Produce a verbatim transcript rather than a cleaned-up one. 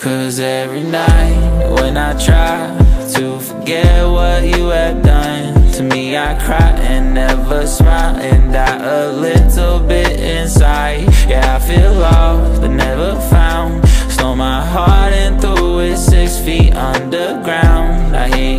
'Cause every night when I try to forget what you have done to me, I cry and never smile and die a little bit inside. Yeah, I feel lost but never found. Stole my heart and threw it six feet underground. I hear